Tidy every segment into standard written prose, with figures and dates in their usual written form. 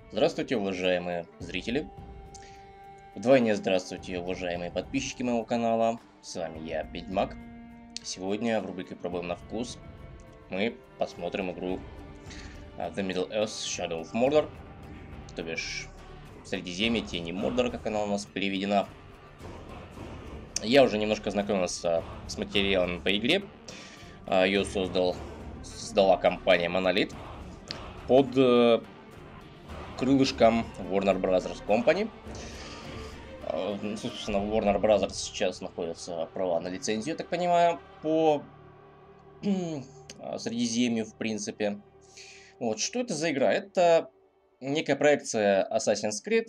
Здравствуйте, уважаемые зрители. Вдвойне здравствуйте, уважаемые подписчики моего канала. С вами я, Ведьмак. Сегодня в рубрике «Пробуем на вкус» мы посмотрим игру The Middle Earth Shadow of Mordor, то бишь Средиземье, Тени Мордора, как она у нас переведена. Я уже немножко знакомился с материалами по игре. Ее создала компания Monolith под крылышком Warner Bros. Company. Собственно, в Warner Bros. Сейчас находятся права на лицензию, так понимаю, по Средиземью, в принципе. Вот, что это за игра? Это некая проекция Assassin's Creed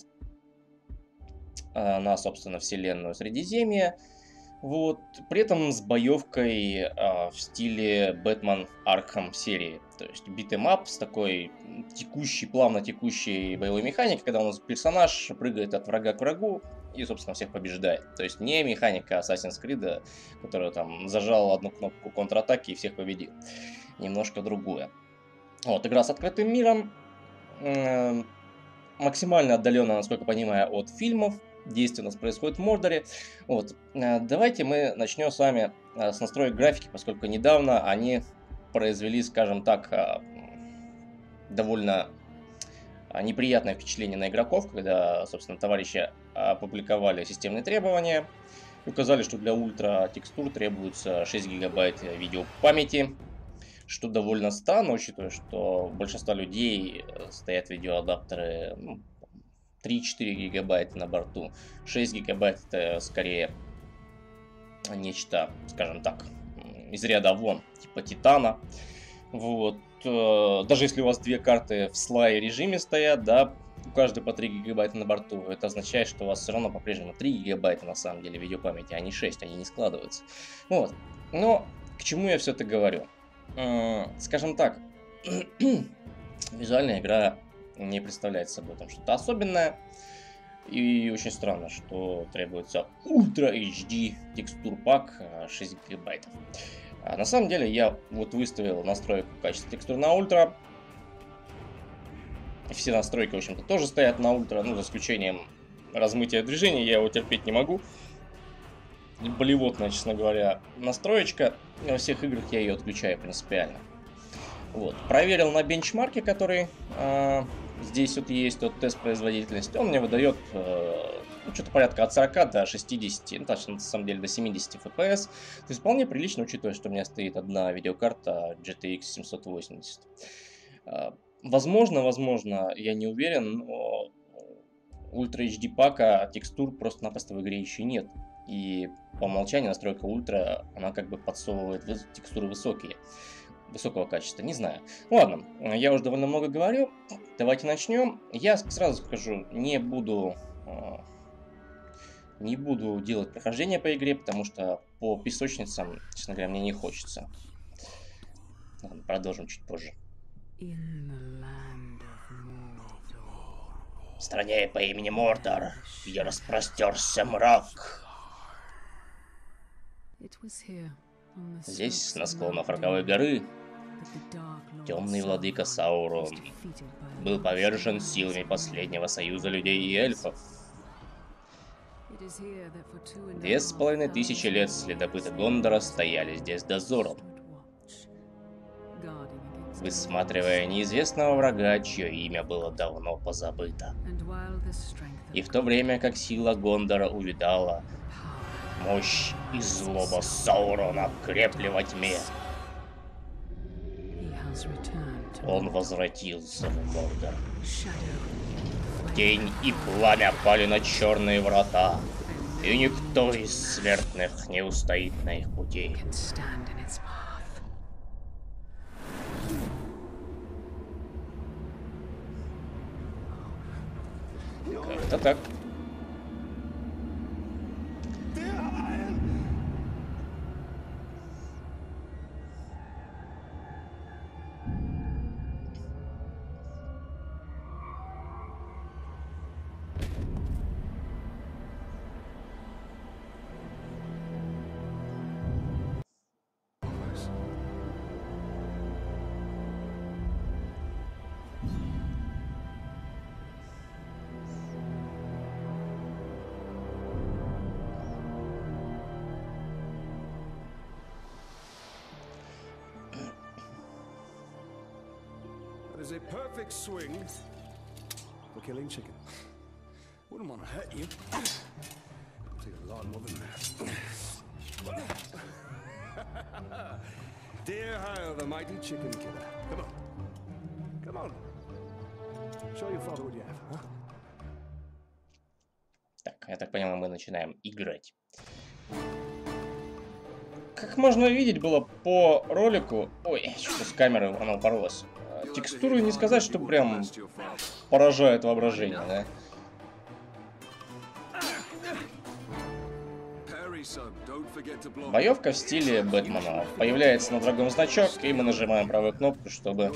на, собственно, вселенную Средиземья. Вот, при этом с боевкой в стиле Batman Arkham серии. То есть битэмап с такой плавно текущей боевой механикой, когда у нас персонаж прыгает от врага к врагу и, собственно, всех побеждает. То есть не механика Assassin's Creed, которая там зажал одну кнопку контратаки и всех победил. Немножко другое. Вот, игра с открытым миром. Максимально отдаленно, насколько понимаю, от фильмов. Действие у нас происходит в Мордоре. Вот. Давайте мы начнем с вами с настроек графики, поскольку недавно они произвели, скажем так, довольно неприятное впечатление на игроков, когда, собственно, товарищи опубликовали системные требования и указали, что для ультра текстур требуется 6 гигабайт видеопамяти, что довольно странно, учитывая, что у большинства людей стоят видеоадаптеры 3-4 гигабайта на борту. 6 гигабайт это скорее нечто, скажем так, из ряда вон, типа Титана. Вот. Даже если у вас две карты в слай режиме стоят, да, у каждой по 3 гигабайта на борту, это означает, что у вас все равно по-прежнему 3 гигабайта на самом деле видеопамяти, а не 6, они не складываются. Вот. Но к чему я все это говорю? Скажем так, визуальная игра не представляет собой там что-то особенное. И очень странно, что требуется Ultra HD текстур пак 6 гигабайтов. На самом деле я вот выставил настройку качества текстур на Ultra. Все настройки, в общем-то, тоже стоят на Ultra, ну, за исключением размытия движения, я его терпеть не могу. Блевотная, честно говоря, настроечка. Во всех играх я ее отключаю принципиально. Вот. Проверил на бенчмарке, который здесь вот есть, вот тест производительности. Он мне выдает что-то порядка от 40 до 60, ну, точно, на самом деле до 70 FPS. То есть вполне прилично, учитывая, что у меня стоит одна видеокарта GTX 780. Возможно, я не уверен, но Ultra HD пака текстур просто-напросто в игре еще нет. И по умолчанию настройка Ultra, она как бы подсовывает текстуры высокого качества, не знаю. Ладно, я уже довольно много говорю, давайте начнем. Я сразу скажу, не буду делать прохождение по игре, потому что по песочницам, честно говоря, мне не хочется. Ладно, продолжим чуть позже. В стране по имени Мордор, где распростерся мрак. Здесь, на склонах Роковой горы, темный владыка Саурон был повержен силами последнего союза людей и эльфов. 2500 лет следопыты Гондора стояли здесь дозором, высматривая неизвестного врага, чье имя было давно позабыто. И в то время как сила Гондора увядала, мощь и злоба Саурона крепли во тьме. Он возвратился в Мордор. Тень и пламя пали на черные врата, и никто из смертных не устоит на их пути. Как-то так. is a perfect swing for killing chicken. Wouldn't want to hurt you. Take a lot more than that. Dear Hyle, the mighty chicken killer. Come on. Come on. Show your father what you have, huh? Так, я так понимаю, мы начинаем играть. Как можно видеть было по ролику... Ой, что-то с камерой она упоролась. Текстуры не сказать, что прям поражает воображение, да? Боевка в стиле Бэтмена. Появляется на врагом значок, и мы нажимаем правую кнопку, чтобы...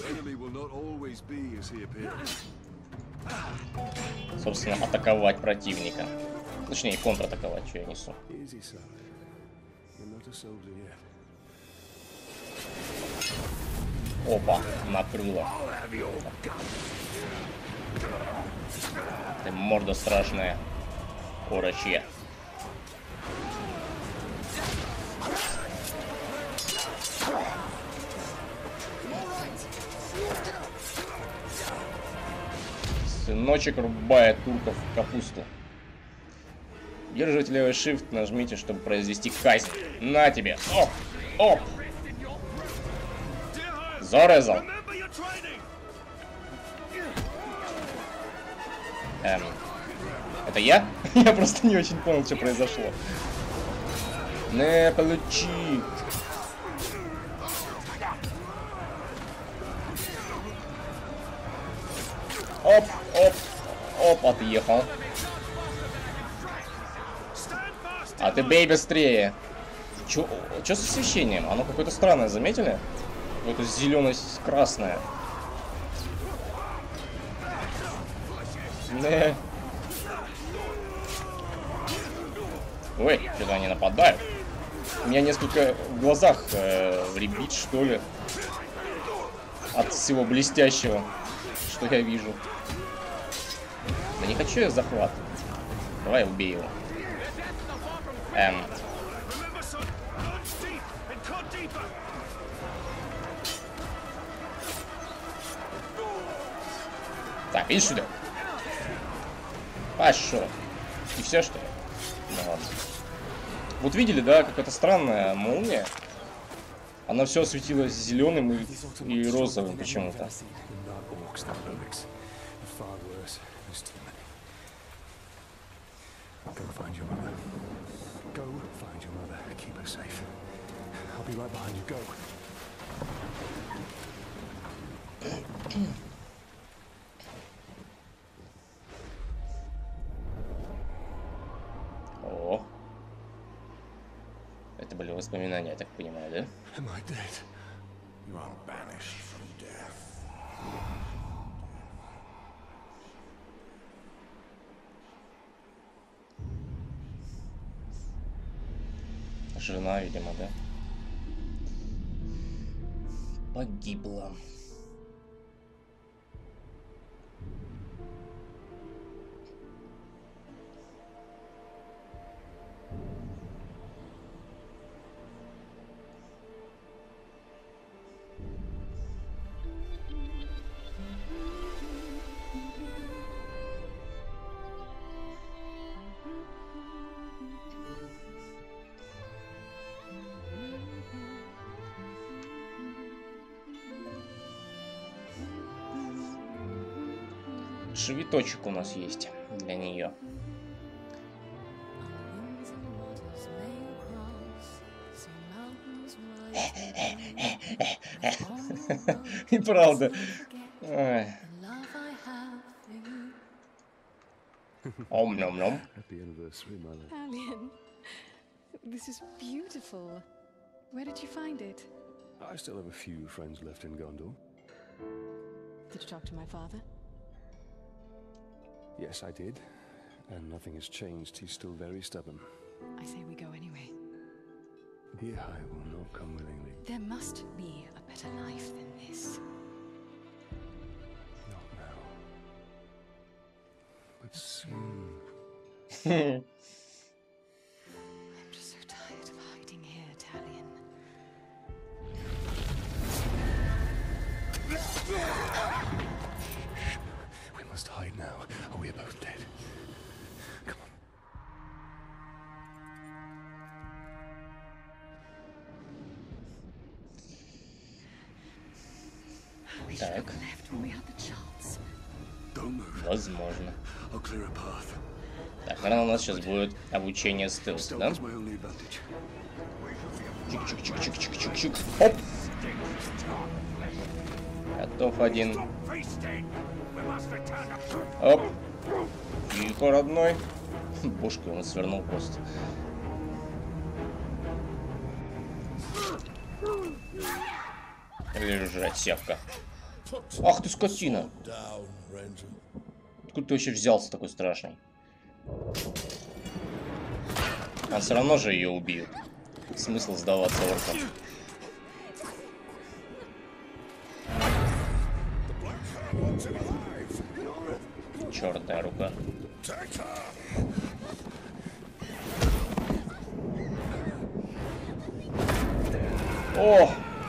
собственно, атаковать противника. Точнее, контратаковать, что я несу. Опа, накрыло. Ты морда страшная. Орочья. Сыночек рубает турков в капусту. Держите левый shift, нажмите, чтобы произвести казнь. На тебе. Оп! Оп! Зарезал. Это я? Я просто не очень понял, что произошло. Не, получи. Оп, оп, оп, отъехал. А ты бей быстрее. Чё с освещением? Оно какое-то странное, заметили? Какое-то зелено-красное. Не. Ой, что-то они нападают. У меня несколько в глазах рябит, что ли. От всего блестящего, что я вижу. Да не хочу я захват. Давай убей его. Так, иди сюда. Пошел. И все, что ли? Ну ладно. Вот видели, да, какая-то странная молния. Она все осветилась зеленым и розовым почему-то. О, это были воспоминания, я так понимаю, да? Жена, видимо, да? Погибла. Швиточек у нас есть для нее. И правда. Ом-ном-ном. Talion, this is beautiful. Where did you find it? I still have a few friends left in Gondor. Did you talk to my father? Yes, I did. And nothing has changed. He's still very stubborn. I say we go anyway. Dear I will not come willingly. There must be a better life than this. Not now. But soon. I'm just so tired of hiding here, Talion. Так. Возможно. Так, наверное, у нас сейчас будет обучение стелсу, да? Чик-чик-чик-чик-чик-чик-чик. Оп! Готов один. Оп! Тихо, родной. Бошку он свернул просто. Лежать, сявка. Ах ты скотина! Откуда ты вообще взялся такой страшный? Он все равно же ее убьет. Смысл сдаваться оркам. Черная рука. О!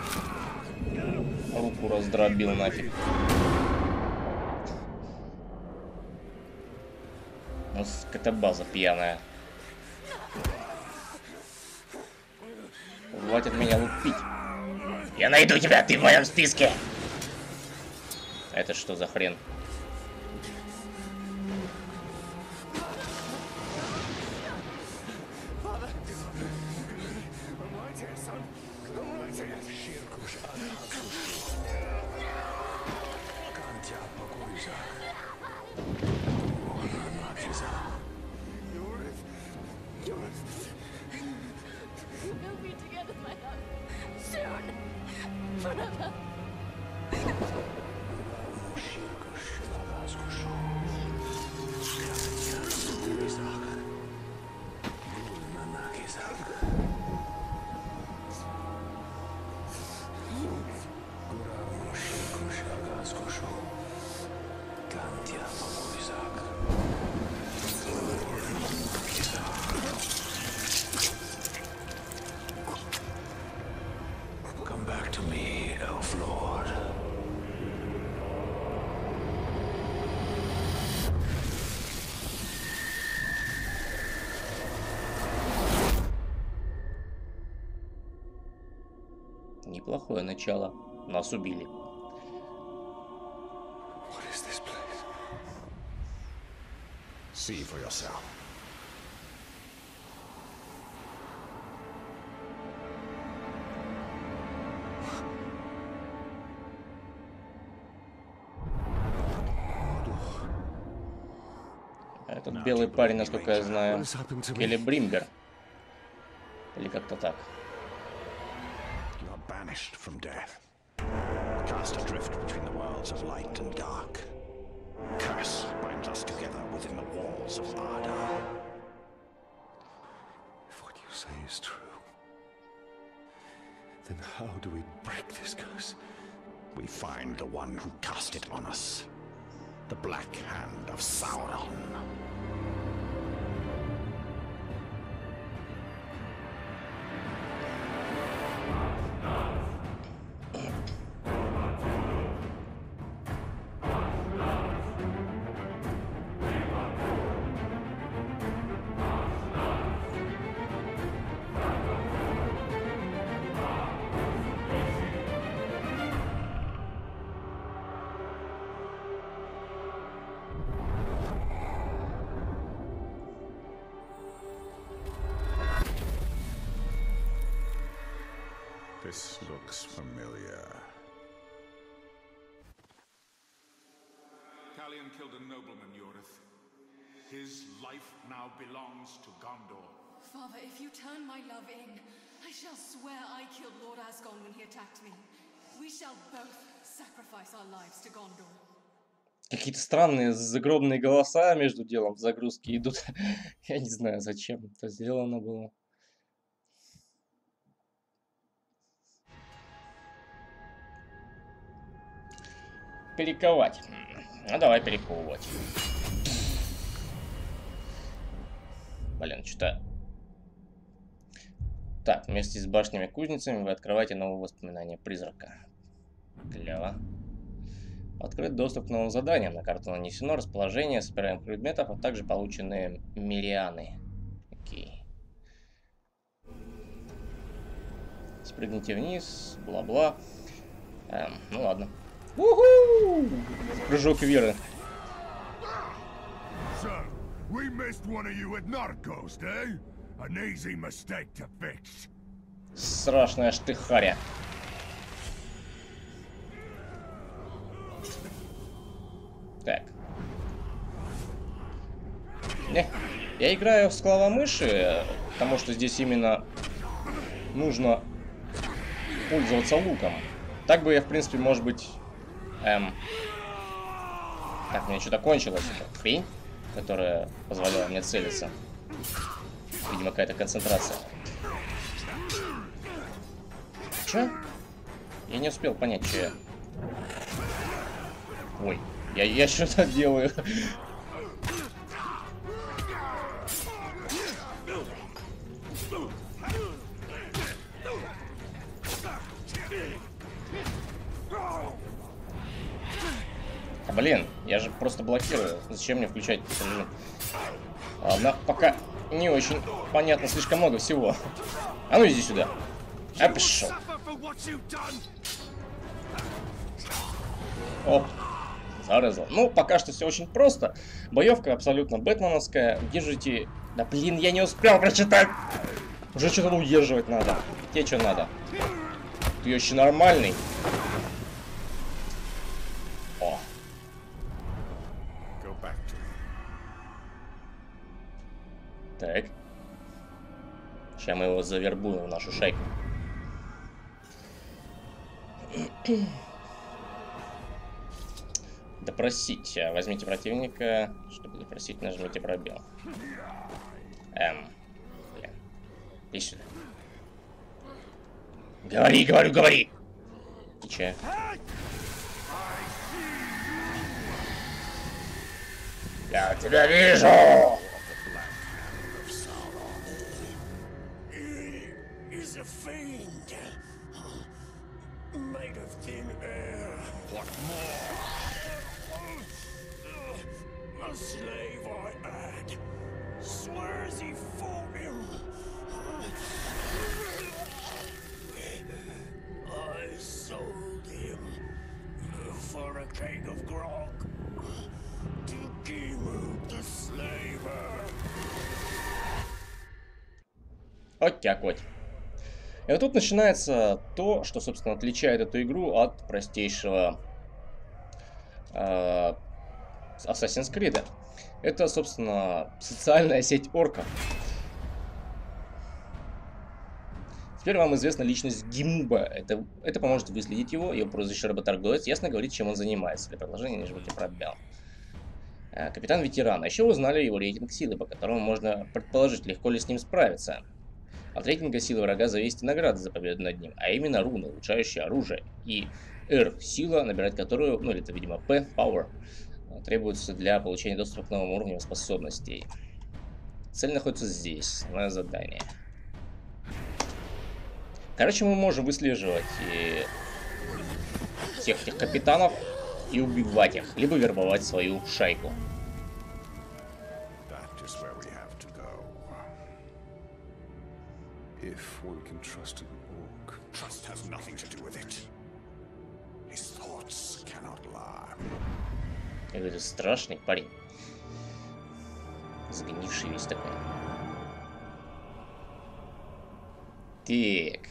Руку раздробил нафиг. У нас какая-то база пьяная. Хватит меня лупить. Я найду тебя, ты в моем списке. Это что за хрен? Неплохое начало. Нас убили. See for yourself. Этот белый парень, насколько я знаю, Келебримбер. Или как-то так. You are banished from death, cast adrift between the worlds of light and dark. Curse binds us together within the walls of Arda. If what you say is true, then how do we break this curse? We find the one who cast it on us. The Black Hand of Sauron. This looks familiar. Talion killed a nobleman, Yorith. His life now belongs to Gondor. Father, if you turn my love in, I shall swear I killed Lord Asgon when he attacked me. We shall both sacrifice our lives to Gondor. Какие-то странные загробные голоса между делом в загрузке идут. Я не знаю, зачем это сделано было. Перековать. Ну, давай перековывать. Блин, что-то... Так, вместе с башнями-кузницами вы открываете новые воспоминания призрака. Клево. Открыт доступ к новым заданиям. На карту нанесено расположение собираемых предметов, а также полученные мирианы. Окей. Спрыгните вниз, бла-бла. Ну ладно. Уху! Прыжок веры. So, we missed one of you at Narcos, eh? An easy mistake to fix. Страшная штыхаря. Так. Не, я играю в склавомыши, потому что здесь именно нужно пользоваться луком. Так бы я, в принципе, может быть... Так, у меня что-то кончилось. Это хрень, которая позволяла мне целиться. Видимо, какая-то концентрация. Чё? Я не успел понять, что я... Ой, я что-то делаю. А, блин, я же просто блокирую. Зачем мне включать режим? Ладно, пока не очень понятно, слишком много всего. А ну иди сюда. А пошел. Оп. Зарезал. Ну, пока что все очень просто. Боевка абсолютно бэтменовская. Держите... Да блин, я не успел прочитать. Уже что-то удерживать надо. Тебе что надо? Ты еще нормальный. О. Так. Сейчас мы его завербуем в нашу шайку. Допросить. Возьмите противника. Чтобы допросить, нажмите пробел. Блин. Иди сюда. Говори, говорю, говори! Ты че? Я тебя вижу! Is a fiend made of thin air. What more? A slave I had swears he fought him. I sold him for a keg of grog to Gimu the slaver. Вот так вот. И вот тут начинается то, что, собственно, отличает эту игру от простейшего Assassin's Creed. Это, собственно, социальная сеть орков. Теперь вам известна личность Гимуба. Это поможет выследить его. Его прозвище работорговец. Ясно говорит, чем он занимается. Для продолжения нажмите пробел. Капитан-ветеран. А еще узнали его рейтинг силы, по которому можно предположить, легко ли с ним справиться. От рейтинга силы врага зависит и награда за победу над ним, а именно руны, улучшающие оружие, и R, сила, набирать которую, ну или это, видимо, P, power, требуется для получения доступа к новым уровням способностей. Цель находится здесь, основное задание. Короче, мы можем выслеживать всех этих капитанов и убивать их, либо вербовать свою шайку. If one can trust an orc. Trust has nothing to do with it. His thoughts cannot lie. Я говорю, страшный парень. Сгнивший весь такой. Так.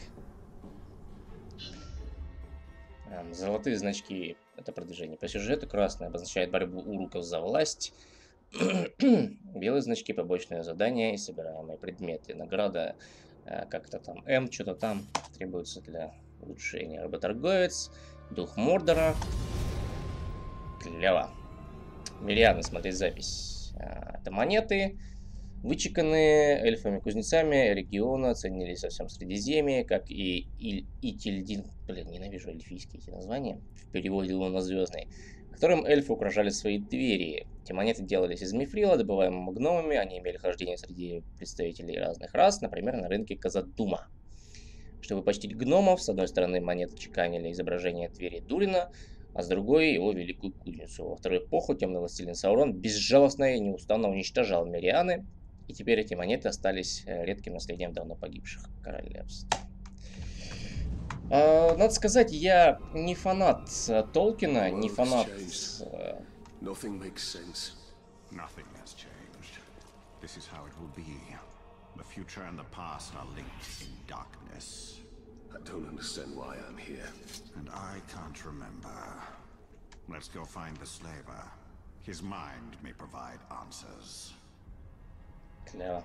Золотые значки — это продвижение по сюжету. Красный обозначает борьбу уруков за власть. Белые значки — побочные задания и собираемые предметы. Награда как-то там М, что-то там требуется для улучшения. Работорговец, дух Мордора. Клево. Мирианы, смотреть запись. Это монеты, вычеканные эльфами-кузнецами региона, ценились во всем Средиземье, как и Итильдин, блин, ненавижу эльфийские эти названия, в переводе лунозвездный, которым эльфы украшали свои двери. Эти монеты делались из мифрила, добываемого гномами, они имели хождение среди представителей разных рас, например, на рынке Казадума. Чтобы почтить гномов, с одной стороны монеты чеканили изображение двери Дурина, а с другой его великую кузницу. Во вторую эпоху темный властелин Саурон безжалостно и неустанно уничтожал Мирианы, и теперь эти монеты остались редким наследием давно погибших королевств. Надо сказать, я не фанат Толкина, не фанат... Nothing makes sense. Nothing has changed. This is how it will be. The future and the past are linked in darkness. I don't understand why I'm here. And I can't remember. Let's go find the slaver. His mind may provide answers. Клево.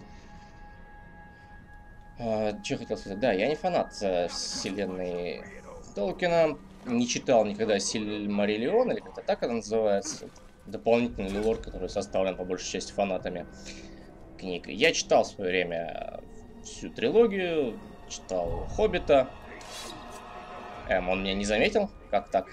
Что хотел сказать? Да, я не фанат вселенной Толкина. Не читал никогда Сильмариллион, или как-то так это называется. Дополнительный лор, который составлен по большей части фанатами книг. Я читал в свое время всю трилогию, читал Хоббита. Он меня не заметил? Как так?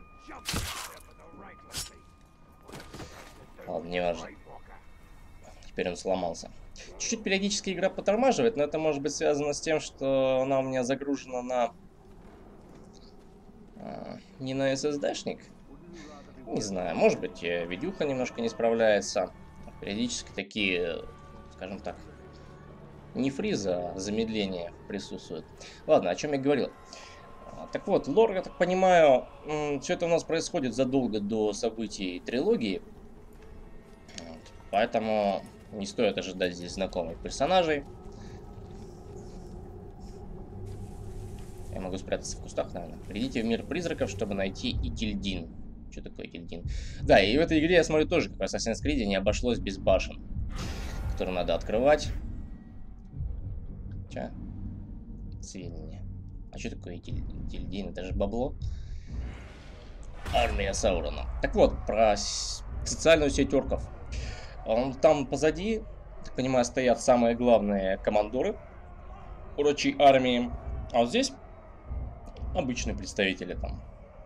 Ладно, не важно. Теперь он сломался. Чуть-чуть периодически игра потормаживает, но это может быть связано с тем, что она у меня загружена на... не на SSD-шник. Не знаю, может быть, видюха немножко не справляется. Периодически такие, скажем так, не фриза, а замедления присутствуют. Ладно, о чем я говорил. Так вот, лор, я так понимаю, все это у нас происходит задолго до событий трилогии. Поэтому не стоит ожидать здесь знакомых персонажей. Я могу спрятаться в кустах, наверное. Придите в мир призраков, чтобы найти Итильдин. Что такое Итильдин? Да, и в этой игре, я смотрю, тоже, как в Assassin's Creed, не обошлось без башен, которые надо открывать. Че? Сведения. А что такое Итильдин? Это же бабло. Армия Саурона. Так вот, про социальную сеть орков. Там позади, так понимаю, стоят самые главные командоры урочей армии. А вот здесь обычные представители там.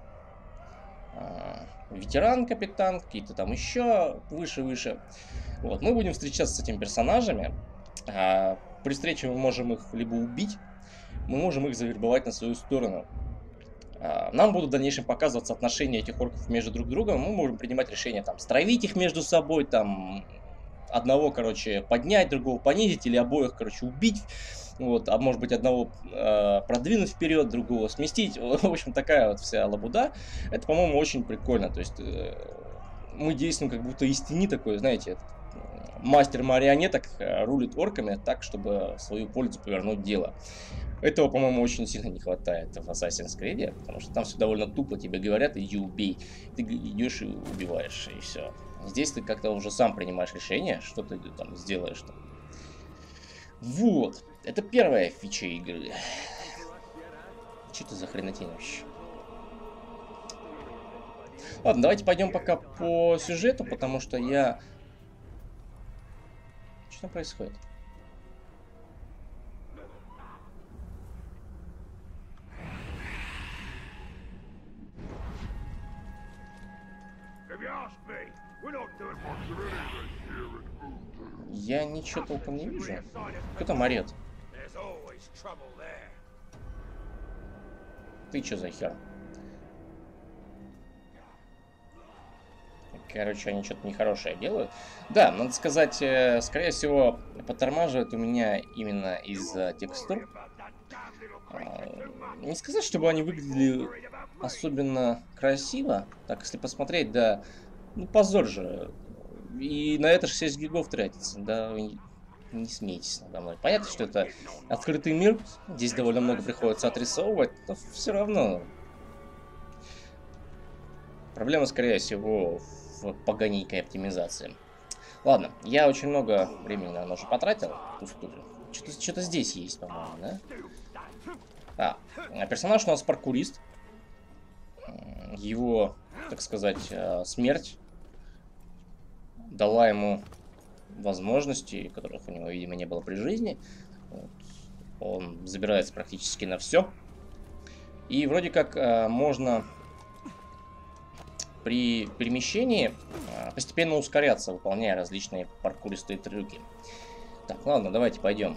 Ветеран, капитан, какие-то там еще выше. Вот, мы будем встречаться с этими персонажами. При встрече мы можем их либо убить, мы можем их завербовать на свою сторону. Нам будут в дальнейшем показываться отношения этих орков между друг другом. Мы можем принимать решение там стравить их между собой, там одного, короче, поднять, другого понизить, или обоих, короче, убить. Вот, а может быть одного продвинуть вперед, другого сместить. В общем, такая вот вся лабуда. Это, по-моему, очень прикольно. То есть мы действуем как будто из тени такой, знаете, мастер марионеток рулит орками так, чтобы в свою пользу повернуть дело. Этого, по-моему, очень сильно не хватает в Assassin's Creed, потому что там все довольно тупо, тебе говорят, иди убей. Ты идешь и убиваешь, и все. Здесь ты как-то уже сам принимаешь решение, что ты там сделаешь. -то. Вот. Это первая фича игры. Что это за хренотень вообще? Ладно, давайте пойдем пока по сюжету, потому что я... Что там происходит? Я ничего толком не вижу. Кто там орет? Ты чё за хер? Короче, они что-то нехорошее делают. Да, надо сказать, скорее всего, подтормаживает у меня именно из-за текстур. Не сказать, чтобы они выглядели особенно красиво. Так, если посмотреть, да, ну позор же. И на это 6 гигов тратится, да, вы не смейтесь надо мной. Понятно, что это открытый мир, здесь довольно много приходится отрисовывать, но все равно. Проблема, скорее всего, в поганенькой оптимизации. Ладно, я очень много времени, наверное, уже потратил. Что-то здесь есть, по-моему, да? Персонаж у нас паркурист. Его, так сказать, смерть дала ему возможности, которых у него, видимо, не было при жизни. Вот. Он забирается практически на все. И вроде как можно при перемещении постепенно ускоряться, выполняя различные паркуристые трюки. Так, ладно, давайте пойдем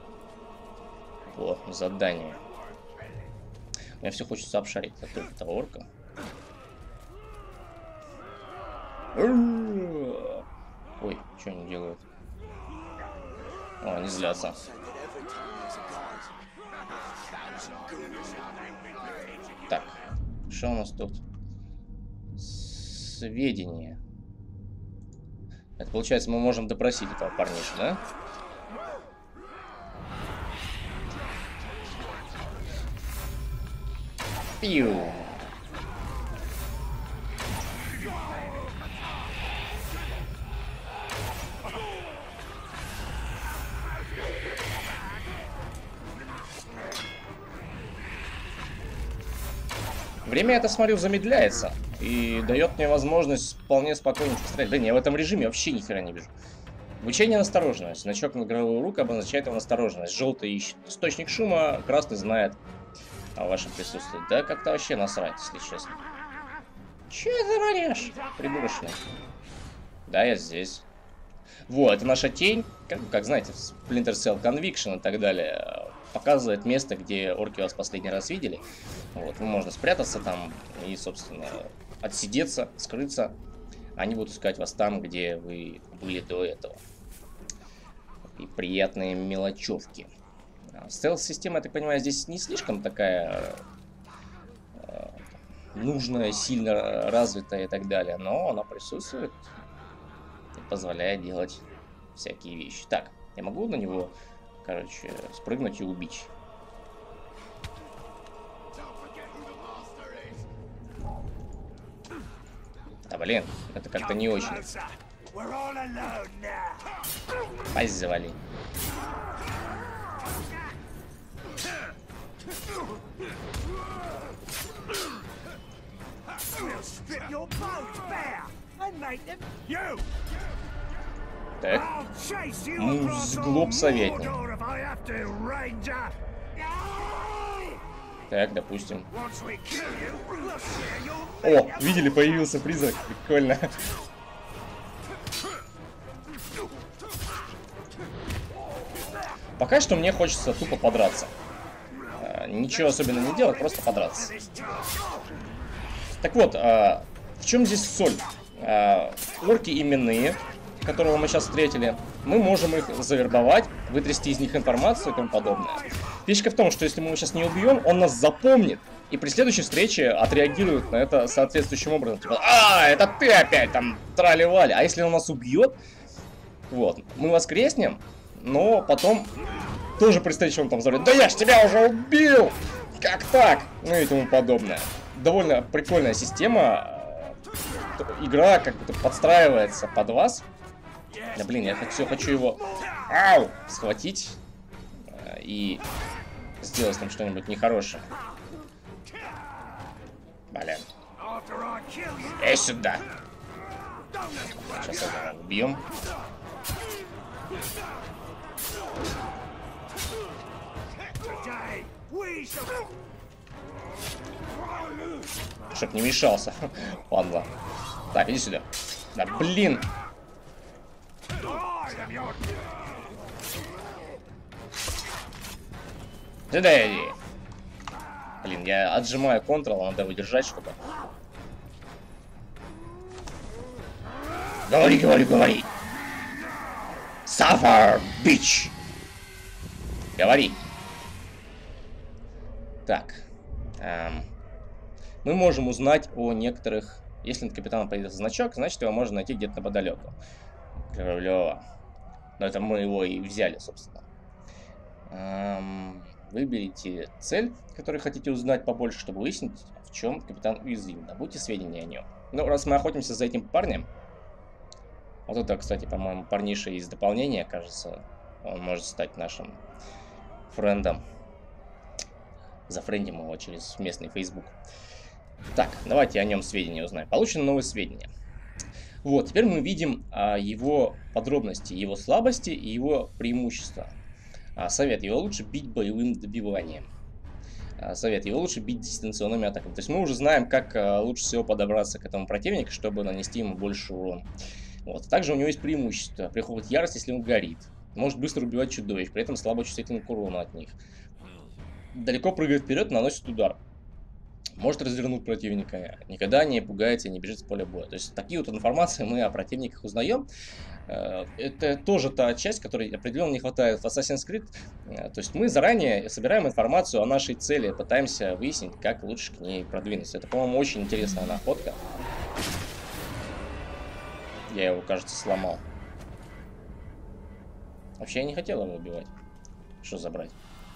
по заданию. Мне все хочется обшарить этого орка. Ой, что они делают? О, они злятся. Так, что у нас тут? Сведения. Это получается, мы можем допросить этого парниша, да? Пью. Время, я это смотрю, замедляется и дает мне возможность вполне спокойно посмотреть. Блин, я в этом режиме вообще ни хера не вижу. Обучение настороженность. Значок на игровую руку обозначает его настороженность. Желтый ищет источник шума, красный знает о вашем присутствии. Да как-то вообще насрать, если честно. Че ты говоришь, придурочный? Да, я здесь. Вот, это наша тень. Как знаете, в Splinter Cell Conviction и так далее. Показывает место, где орки вас последний раз видели. Вот, можно спрятаться там и, собственно, отсидеться, скрыться. Они будут искать вас там, где вы были до этого. И приятные мелочевки. Стелс-система, я так понимаю, здесь не слишком такая нужная, сильно развитая и так далее. Но она присутствует и позволяет делать всякие вещи. Так, я могу на него... Короче, спрыгнуть и убить. Да блин, это как-то не очень. Пасть завали. Так. Музглоб-советник. Так, допустим. О, видели, появился призрак. Прикольно. Пока что мне хочется тупо подраться. Ничего особенного не делать, просто подраться. Так вот, в чем здесь соль? Орки именные, которого мы сейчас встретили, мы можем их завербовать, вытрясти из них информацию и тому подобное. Фишка в том, что если мы его сейчас не убьем, он нас запомнит и при следующей встрече отреагирует на это соответствующим образом. Типа, это ты опять там трали-вали. А если он нас убьет, вот, мы воскреснем, но потом тоже при встрече он там заврет: да я ж тебя уже убил! Как так? Ну и тому подобное. Довольно прикольная система. Игра как будто подстраивается под вас. Да блин, я все хочу его схватить и сделать с ним что-нибудь нехорошее. Блин. Сюда. Сейчас его убьем. Чтоб не мешался. Ладно. Так, иди сюда. Да блин. Сюда иди. Блин, я отжимаю Ctrl, надо выдержать, чтобы... Говори, говори, говори. Suffer, bitch. Говори. Так. Мы можем узнать о некоторых... Если над капитаном появится значок, значит его можно найти где-то неподалеку. Клево. Но это мы его и взяли, собственно. Выберите цель, которую хотите узнать побольше, чтобы выяснить, в чем капитан уязвим. Добудьте сведения о нем. Ну, раз мы охотимся за этим парнем... Вот это, кстати, по-моему, парниша из дополнения, кажется. Он может стать нашим френдом. Зафрендим его через местный Facebook. Так, давайте о нем сведения узнаем. Получены новые сведения. Вот, теперь мы видим его подробности, его слабости и его преимущества. Совет: его лучше бить боевым добиванием. Совет: его лучше бить дистанционными атаками. То есть мы уже знаем, как лучше всего подобраться к этому противнику, чтобы нанести ему больше урона. Вот. Также у него есть преимущество: приходит ярость, если он горит. Может быстро убивать чудовищ, при этом слабо чувствителен к урону от них. Далеко прыгает вперед, наносит удар. Может развернуть противника, никогда не пугается и не бежит с поля боя. То есть такие вот информации мы о противниках узнаем. Это тоже та часть, которой определенно не хватает в Assassin's Creed. То есть мы заранее собираем информацию о нашей цели, пытаемся выяснить, как лучше к ней продвинуться. Это, по-моему, очень интересная находка. Я его, кажется, сломал. Вообще я не хотел его убивать. Что забрать?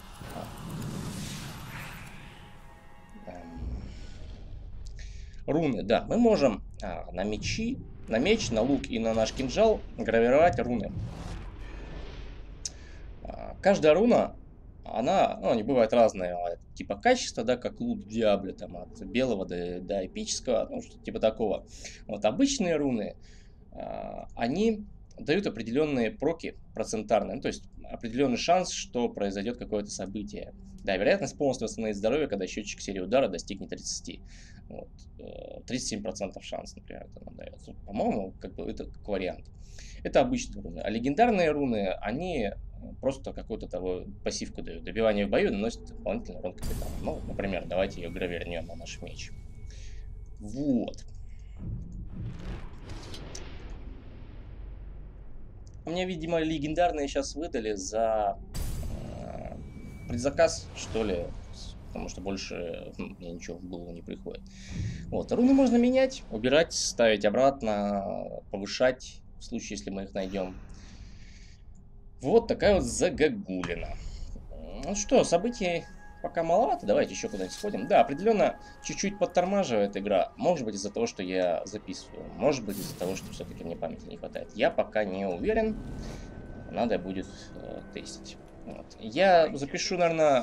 Руны, да, мы можем на мечи, на меч, на лук и на наш кинжал гравировать руны. Каждая руна, она, ну, они бывают разные, типа качества, да, как лут в Диабле, там, от белого до эпического, ну, что типа такого. Вот обычные руны, они дают определенные проки процентарные, ну, то есть определенный шанс, что произойдет какое-то событие. Да, вероятность полностью восстановить здоровье, когда счетчик серии удара достигнет 30. Вот. 37% шанс, например, это нам дает. По-моему, как бы это как вариант. Это обычные руны. А легендарные руны, они просто какую-то того пассивку дают. Добивание в бою наносит дополнительный урон капитану. Ну, например, давайте ее гравирнем на наш меч. Вот. Мне, видимо, легендарные сейчас выдали за предзаказ, что ли, потому что больше мне ничего в голову не приходит. Вот, руны можно менять, убирать, ставить обратно, повышать, в случае, если мы их найдем. Вот такая вот загогулина. Ну что, событий пока маловато, давайте еще куда-нибудь сходим. Да, определенно чуть-чуть подтормаживает игра. Может быть из-за того, что я записываю, может быть из-за того, что все-таки мне памяти не хватает. Я пока не уверен, надо будет тестить. Вот. Я запишу, наверное,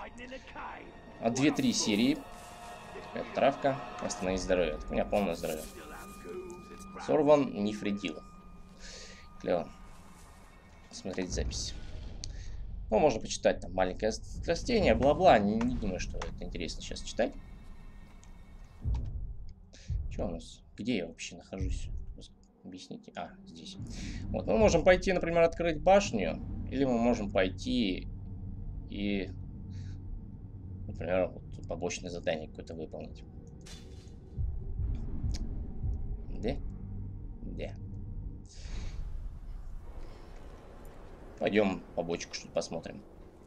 2-3 серии. Такая травка. Восстановить здоровье. У меня полное здоровье. Сорван нефридил. Клево. Смотреть запись. Ну, можно почитать там маленькое растение, бла-бла. Не думаю, что это интересно сейчас читать. Что у нас? Где я вообще нахожусь? Объясните. А, здесь. Вот, мы можем пойти, например, открыть башню. Или мы можем пойти и, например, вот побочное задание какое-то выполнить. Да? Да. Пойдем побочку что-то посмотрим.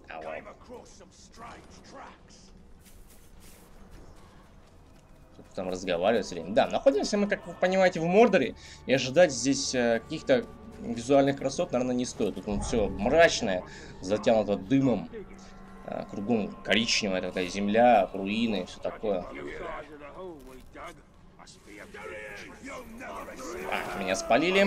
Тут там разговаривать все время. Да, находимся мы, как вы понимаете, в Мордоре. И ожидать здесь каких-то визуальных красот, наверное, не стоит. Тут все мрачное, затянуто дымом. Кругом коричневая такая земля, руины и все такое. Меня спалили.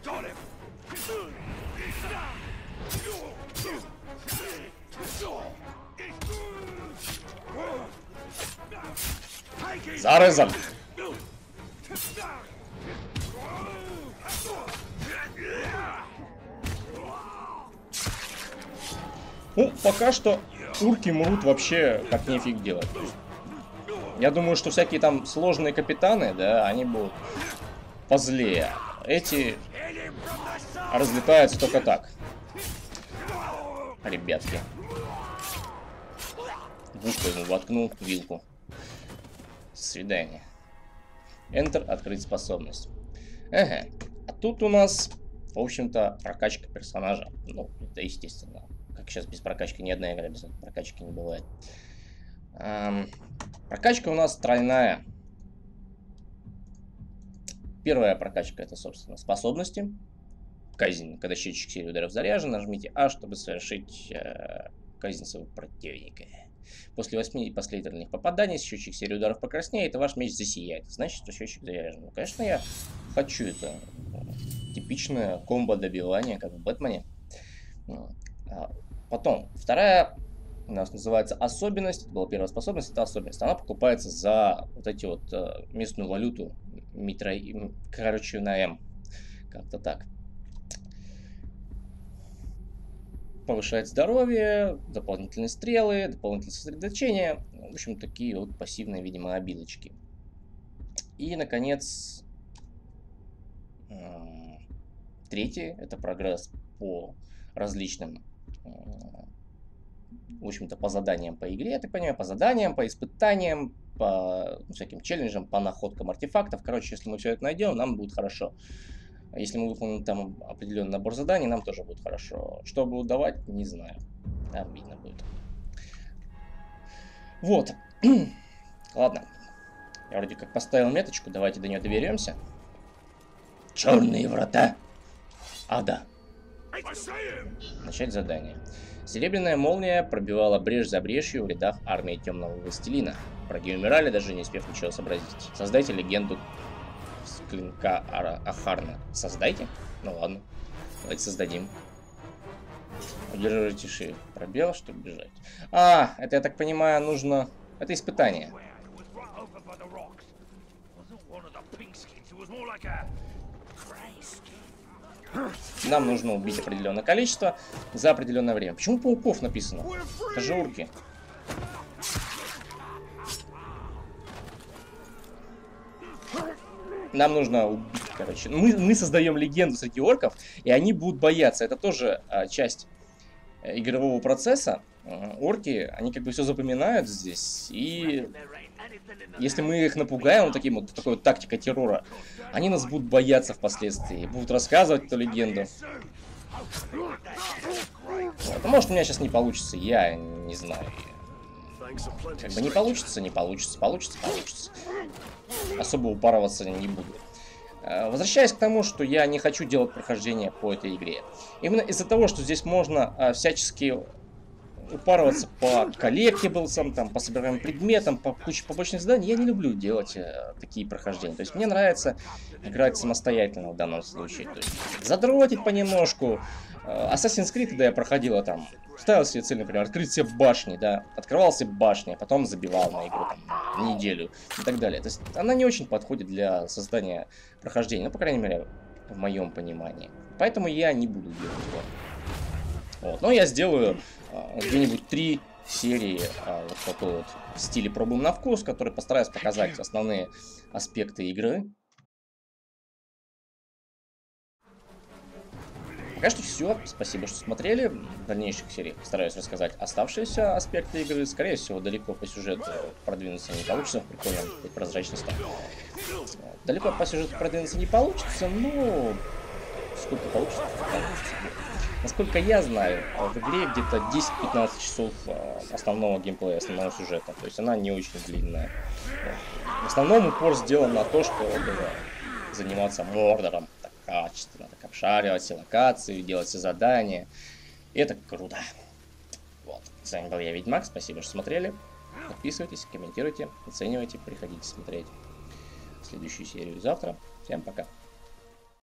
Зарезан. Ну, пока что урки мрут вообще как нефиг делать. Я думаю, что всякие там сложные капитаны, да, они будут позлее. Эти разлетаются только так. Ребятки. В ушко ему воткнул вилку. До свидания. Enter, открыть способность. Ага. А тут у нас, в общем-то, прокачка персонажа. Ну, это естественно. Как сейчас без прокачки, ни одна игра без прокачки не бывает. Прокачка у нас тройная. Первая прокачка — это, собственно, способности. Казнь. Когда счетчик серии ударов заряжен, нажмите А, чтобы совершить казнь своего противника. После 8 последовательных попаданий счетчик серии ударов покраснеет, и ваш меч засияет. Значит, что счетчик заряжен. Ну, конечно, я хочу это. Типичное комбо добивания, как в Бэтмене. Потом, вторая у нас называется особенность. Это была первая способность, это особенность. Она покупается за вот эти вот местную валюту. Короче, на М. Как-то так. Повышает здоровье, дополнительные стрелы, дополнительное сосредоточение. В общем, такие вот пассивные, видимо, обилочки. И, наконец, третий — это прогресс по различным, в общем-то, по заданиям по игре, я так понимаю, по заданиям, по испытаниям, по всяким челленджам, по находкам артефактов. Короче, если мы все это найдем, нам будет хорошо. Если мы выполним там определенный набор заданий, нам тоже будет хорошо. Что будут давать, не знаю. Там видно будет. Вот. Ладно. Я вроде как поставил меточку, давайте до нее доберемся. Черные врата ада. Начать задание. Серебряная молния пробивала брешь за брешью в рядах армии Темного Властелина. Враги умирали, даже не успев ничего сообразить. Создайте легенду с клинка Ахарна. Создайте? Ну ладно. Давайте создадим. Удерживайте шею. Пробел, чтобы бежать. А, это, я так понимаю, нужно... Это испытание. Нам нужно убить определенное количество за определенное время. Почему пауков написано? Это же урки. Нам нужно убить, короче. Мы создаем легенду среди орков, и они будут бояться. Это тоже часть игрового процесса. Орки, они как бы все запоминают здесь, и если мы их напугаем вот такой вот тактикой террора, они нас будут бояться впоследствии, будут рассказывать эту легенду. Вот. Может, у меня сейчас не получится, я не знаю. Как бы не получится, не получится, получится, получится. Особо упарываться не буду. Возвращаясь к тому, что я не хочу делать прохождение по этой игре. Именно из-за того, что здесь можно всячески упарываться по коллектиблсам, там, по собираемым предметам, по куче побочных заданий, я не люблю делать такие прохождения. То есть мне нравится играть самостоятельно в данном случае. То есть задротить понемножку. Assassin's Creed, когда я проходила там, ставил себе цель, например, открыть все башни, да, открывал все башни, а потом забивал на игру там, неделю и так далее. То есть она не очень подходит для создания прохождения, ну, по крайней мере, в моем понимании. Поэтому я не буду делать его. Вот. Но я сделаю где-нибудь 3 серии вот такой вот в стиле пробуем на вкус, который постараюсь показать основные аспекты игры. Пока что все. Спасибо, что смотрели. В дальнейших сериях постараюсь рассказать оставшиеся аспекты игры. Скорее всего, далеко по сюжету продвинуться не получится. Прикольно, хоть прозрачно стало. Далеко по сюжету продвинуться не получится, но... Сколько получится? Насколько я знаю, в игре где-то 10-15 часов основного геймплея, основного сюжета. То есть она не очень длинная. В основном упор сделан на то, чтобы заниматься Мордором так качественно, так обшаривать все локации, делать все задания. И это круто. Вот. С вами был я, Ведьмак. Спасибо, что смотрели. Подписывайтесь, комментируйте, оценивайте, приходите смотреть следующую серию завтра. Всем пока.